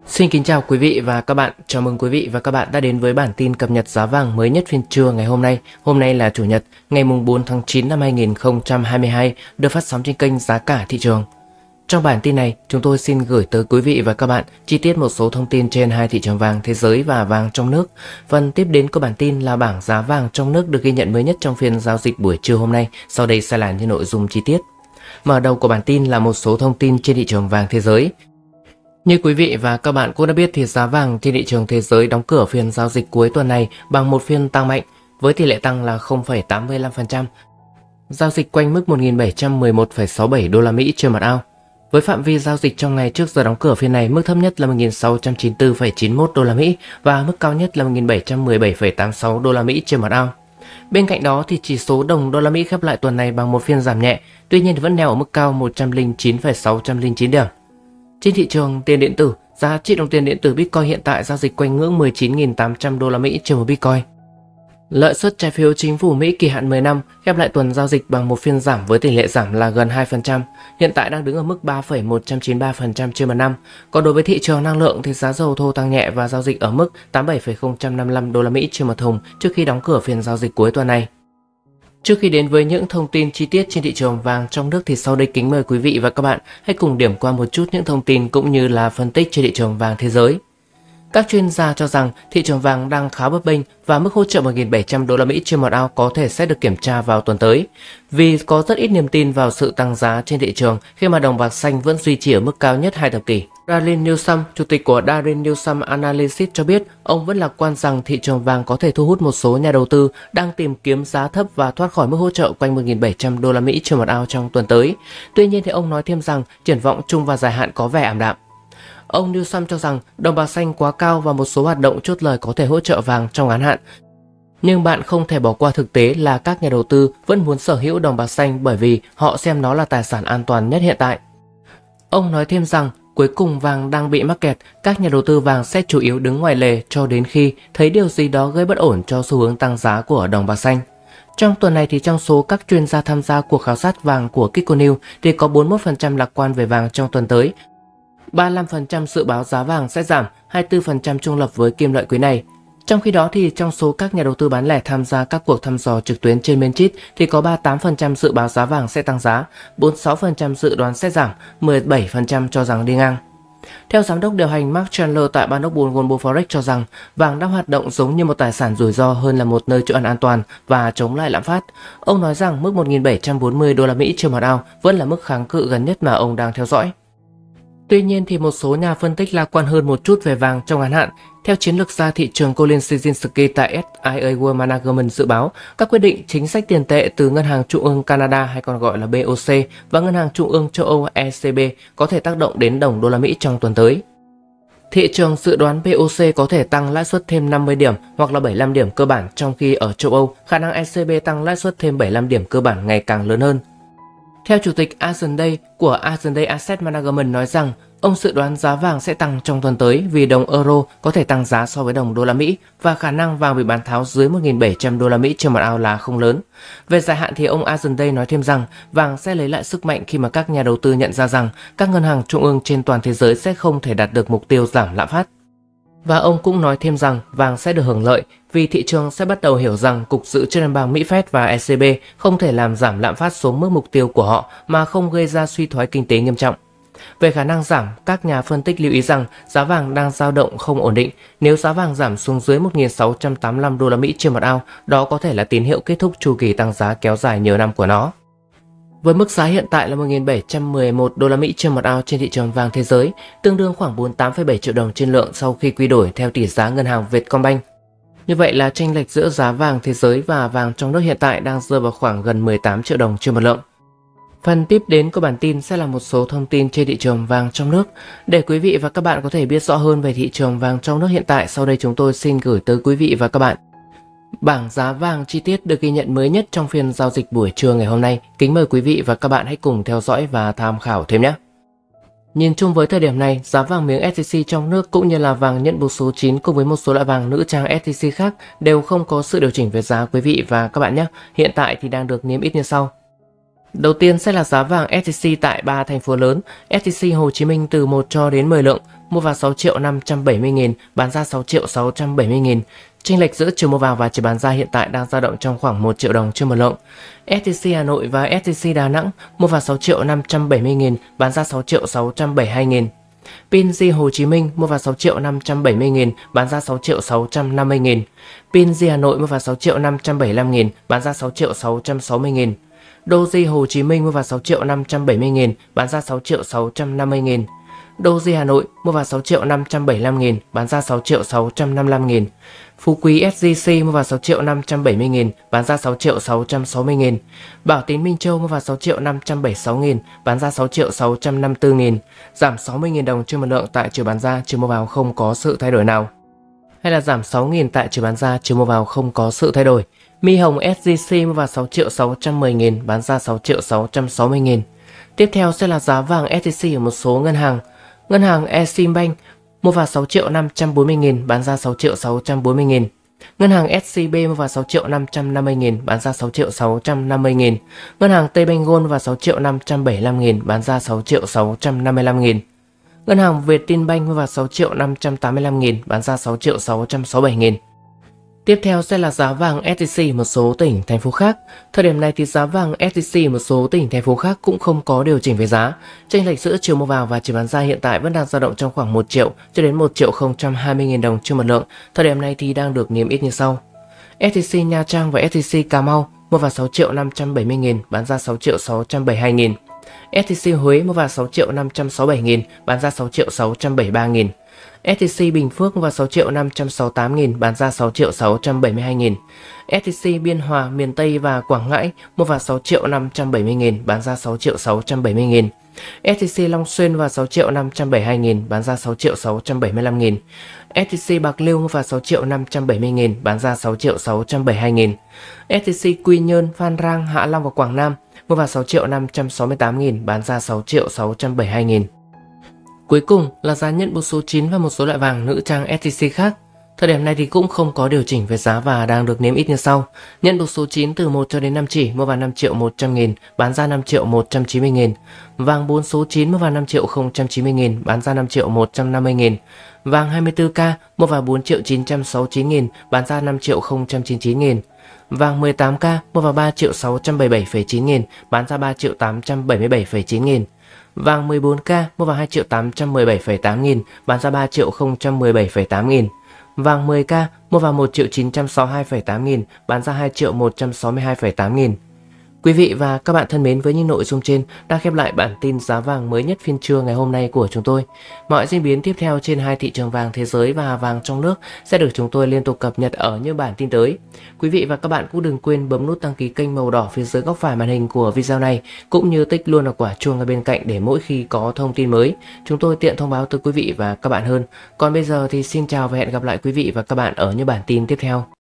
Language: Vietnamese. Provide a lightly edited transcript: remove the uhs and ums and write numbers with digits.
Xin kính chào quý vị và các bạn. Chào mừng quý vị và các bạn đã đến với bản tin cập nhật giá vàng mới nhất phiên trưa ngày hôm nay. Hôm nay là Chủ nhật, ngày 4 tháng 9 năm 2022, được phát sóng trên kênh Giá cả thị trường. Trong bản tin này, chúng tôi xin gửi tới quý vị và các bạn chi tiết một số thông tin trên hai thị trường vàng thế giới và vàng trong nước. Phần tiếp đến của bản tin là bảng giá vàng trong nước được ghi nhận mới nhất trong phiên giao dịch buổi trưa hôm nay. Sau đây sẽ là những nội dung chi tiết. Mở đầu của bản tin là một số thông tin trên thị trường vàng thế giới. Như quý vị và các bạn cũng đã biết thì giá vàng trên thị trường thế giới đóng cửa phiên giao dịch cuối tuần này bằng một phiên tăng mạnh với tỷ lệ tăng là 0,85%. Giao dịch quanh mức 1.711,67 đô la Mỹ trên một ounce. Với phạm vi giao dịch trong ngày trước giờ đóng cửa phiên này, mức thấp nhất là 1.694,91 đô la Mỹ và mức cao nhất là 1.717,86 đô la Mỹ trên một ounce. Bên cạnh đó thì chỉ số đồng đô la Mỹ khép lại tuần này bằng một phiên giảm nhẹ, tuy nhiên vẫn neo ở mức cao 109,609 điểm. Trên thị trường tiền điện tử, giá trị đồng tiền điện tử Bitcoin hiện tại giao dịch quanh ngưỡng 19.800 đô la Mỹ trên một Bitcoin. Lợi suất trái phiếu chính phủ Mỹ kỳ hạn 10 năm khép lại tuần giao dịch bằng một phiên giảm với tỷ lệ giảm là gần 2%, hiện tại đang đứng ở mức 3,193% trên một năm. Còn đối với thị trường năng lượng thì giá dầu thô tăng nhẹ và giao dịch ở mức 87,055 đô la Mỹ trên một thùng trước khi đóng cửa phiên giao dịch cuối tuần này. Trước khi đến với những thông tin chi tiết trên thị trường vàng trong nước thì sau đây kính mời quý vị và các bạn hãy cùng điểm qua một chút những thông tin cũng như là phân tích trên thị trường vàng thế giới. Các chuyên gia cho rằng thị trường vàng đang khá bấp bênh và mức hỗ trợ 1.700 đô la Mỹ trên một ounce có thể sẽ được kiểm tra vào tuần tới, vì có rất ít niềm tin vào sự tăng giá trên thị trường khi mà đồng bạc xanh vẫn duy trì ở mức cao nhất 2 thập kỷ. Darin Newsom, chủ tịch của Darin Newsom Analysis cho biết ông vẫn lạc quan rằng thị trường vàng có thể thu hút một số nhà đầu tư đang tìm kiếm giá thấp và thoát khỏi mức hỗ trợ quanh 1.700 đô la Mỹ trên một ounce trong tuần tới. Tuy nhiên thì ông nói thêm rằng triển vọng chung và dài hạn có vẻ ảm đạm. Ông Newsom cho rằng đồng bạc xanh quá cao và một số hoạt động chốt lời có thể hỗ trợ vàng trong ngắn hạn. Nhưng bạn không thể bỏ qua thực tế là các nhà đầu tư vẫn muốn sở hữu đồng bạc xanh bởi vì họ xem nó là tài sản an toàn nhất hiện tại. Ông nói thêm rằng cuối cùng vàng đang bị mắc kẹt, các nhà đầu tư vàng sẽ chủ yếu đứng ngoài lề cho đến khi thấy điều gì đó gây bất ổn cho xu hướng tăng giá của đồng bạc xanh. Trong tuần này thì trong số các chuyên gia tham gia cuộc khảo sát vàng của Kiko News thì có 41% lạc quan về vàng trong tuần tới. 35% dự báo giá vàng sẽ giảm, 24% trung lập với kim loại quý này. Trong khi đó thì trong số các nhà đầu tư bán lẻ tham gia các cuộc thăm dò trực tuyến trên Minchit thì có 38% dự báo giá vàng sẽ tăng giá, 46% dự đoán sẽ giảm, 17% cho rằng đi ngang. Theo giám đốc điều hành Mark Chandler tại ban đốc bull Global Forex cho rằng vàng đang hoạt động giống như một tài sản rủi ro hơn là một nơi trú ẩn an toàn và chống lại lạm phát. Ông nói rằng mức 1.740 đô la Mỹ trên một ounce vẫn là mức kháng cự gần nhất mà ông đang theo dõi. Tuy nhiên thì một số nhà phân tích lạc quan hơn một chút về vàng trong ngắn hạn. Theo chiến lược gia thị trường Colin Szyzinski tại SIA World Management dự báo, các quyết định chính sách tiền tệ từ Ngân hàng Trung ương Canada hay còn gọi là BOC và Ngân hàng Trung ương châu Âu ECB có thể tác động đến đồng đô la Mỹ trong tuần tới. Thị trường dự đoán BOC có thể tăng lãi suất thêm 50 điểm hoặc là 75 điểm cơ bản, trong khi ở châu Âu, khả năng ECB tăng lãi suất thêm 75 điểm cơ bản ngày càng lớn hơn. Theo chủ tịch Argent Day của Argent Day Asset Management nói rằng ông dự đoán giá vàng sẽ tăng trong tuần tới vì đồng euro có thể tăng giá so với đồng đô la Mỹ và khả năng vàng bị bán tháo dưới 1.700 đô la Mỹ trên một ounce là không lớn. Về dài hạn thì ông Argent Day nói thêm rằng vàng sẽ lấy lại sức mạnh khi mà các nhà đầu tư nhận ra rằng các ngân hàng trung ương trên toàn thế giới sẽ không thể đạt được mục tiêu giảm lạm phát. Và ông cũng nói thêm rằng vàng sẽ được hưởng lợi vì thị trường sẽ bắt đầu hiểu rằng Cục Dự trữ Liên bang Mỹ Fed và ECB không thể làm giảm lạm phát xuống mức mục tiêu của họ mà không gây ra suy thoái kinh tế nghiêm trọng. Về khả năng giảm, các nhà phân tích lưu ý rằng giá vàng đang dao động không ổn định. Nếu giá vàng giảm xuống dưới 1.685 đô la Mỹ trên một ounce, đó có thể là tín hiệu kết thúc chu kỳ tăng giá kéo dài nhiều năm của nó. Với mức giá hiện tại là 1.711 đô la Mỹ trên một ounce trên thị trường vàng thế giới, tương đương khoảng 48,7 triệu đồng trên lượng sau khi quy đổi theo tỷ giá ngân hàng Vietcombank. Như vậy là chênh lệch giữa giá vàng thế giới và vàng trong nước hiện tại đang rơi vào khoảng gần 18 triệu đồng trên một lượng. Phần tiếp đến của bản tin sẽ là một số thông tin trên thị trường vàng trong nước. Để quý vị và các bạn có thể biết rõ hơn về thị trường vàng trong nước hiện tại, sau đây chúng tôi xin gửi tới quý vị và các bạn bảng giá vàng chi tiết được ghi nhận mới nhất trong phiên giao dịch buổi trưa ngày hôm nay. Kính mời quý vị và các bạn hãy cùng theo dõi và tham khảo thêm nhé. Nhìn chung với thời điểm này, giá vàng miếng SJC trong nước cũng như là vàng nhận buộc số 9 cùng với một số loại vàng nữ trang SJC khác đều không có sự điều chỉnh về giá quý vị và các bạn nhé. Hiện tại thì đang được niêm yết như sau. Đầu tiên sẽ là giá vàng SJC tại 3 thành phố lớn. SJC Hồ Chí Minh từ 1 cho đến 10 lượng, mua vào 6.570.000, bán ra 6.670.000. Chênh lệch giữa chiều mua vào và chiều bán ra hiện tại đang dao động trong khoảng 1 triệu đồng trên một lượng. SJC Hà Nội và SJC Đà Nẵng mua vào 6.570.000, bán ra 6.672.000. PNG Hồ Chí Minh mua vào 6.570.000, bán ra 6.650.000. PNG Hà Nội mua vào 6.575.000, bán ra 6.660.000. Doji Hồ Chí Minh mua vào 6.570.000, bán ra 6.650.000. Doji Hà Nội mua vào 6.575.000, bán ra 6.655.000. Phú Quý SJC mua vào 6.570.000, bán ra 6.660.000. Bảo Tín Minh Châu mua vào 6.576.000, bán ra 6.654.000. Giảm 60.000 đồng trên một lượng tại chiều bán ra, chiều mua vào không có sự thay đổi nào. Hay là giảm 6.000 tại chiều bán ra, chiều mua vào không có sự thay đổi. Mi Hồng SJC mua vào 6.610.000, bán ra 6.660.000. Tiếp theo sẽ là giá vàng SJC ở một số ngân hàng. Ngân hàng Eximbank mua vào 6.540.000, bán ra 6.640.000. Ngân hàng SCB mua vào 6.550.000, bán ra 6.650.000. Ngân hàng Tbank mua vào 6.575.000, bán ra 6.655.000. Ngân hàng Vietinbank mua vào 6.585.000, bán ra 6.667.000. Tiếp theo sẽ là giá vàng SJC một số tỉnh, thành phố khác. Thời điểm này thì giá vàng SJC một số tỉnh, thành phố khác cũng không có điều chỉnh về giá. Chênh lệch giữa chiều mua vào và chiều bán ra hiện tại vẫn đang dao động trong khoảng 1 triệu cho đến 1.020.000 đồng trên một lượng. Thời điểm này thì đang được niêm yết như sau. SJC Nha Trang và SJC Cà Mau mua vào 6.570.000, bán ra 6.672.000. SJC Huế mua vào 6.567.000, bán ra 6.673.000. SJC Bình Phước mua vào 6.568.000, bán ra 6.672.000. SJC Biên Hòa, miền Tây và Quảng Ngãi mua vào 6.570.000, bán ra 6.670.000. SJC Long Xuyên vào 6.572.000, bán ra 6.675.000. SJC Bạc Liêu mua vào 6.570.000, bán ra 6.672.000. SJC Quy Nhơn, Phan Rang, Hạ Long và Quảng Nam mua vào 6.568.000, bán ra 6.672.000. Cuối cùng là giá nhận buộc số 9 và một số loại vàng nữ trang SJC khác. Thời điểm này thì cũng không có điều chỉnh về giá và đang được niêm yết như sau. Nhận buộc số 9 từ 1 cho đến 5 chỉ mua vào 5.100.000, bán ra 5.190.000. Vàng 4 số 9 mua vào 5.090.000, bán ra 5.150.000. Vàng 24K mua vào 4.969.000, bán ra 5.099.000. Vàng 18K mua vào 3.677,9 bán ra 3.877,9. Vàng 14K mua vào 2.817,8 bán ra 3.017,8. Vàng 10K mua vào 1.962,8 bán ra 2.162,8. Quý vị và các bạn thân mến, với những nội dung trên đã khép lại bản tin giá vàng mới nhất phiên trưa ngày hôm nay của chúng tôi. Mọi diễn biến tiếp theo trên hai thị trường vàng thế giới và vàng trong nước sẽ được chúng tôi liên tục cập nhật ở những bản tin tới. Quý vị và các bạn cũng đừng quên bấm nút đăng ký kênh màu đỏ phía dưới góc phải màn hình của video này, cũng như tích luôn ở quả chuông ở bên cạnh để mỗi khi có thông tin mới chúng tôi tiện thông báo tới quý vị và các bạn hơn. Còn bây giờ thì xin chào và hẹn gặp lại quý vị và các bạn ở những bản tin tiếp theo.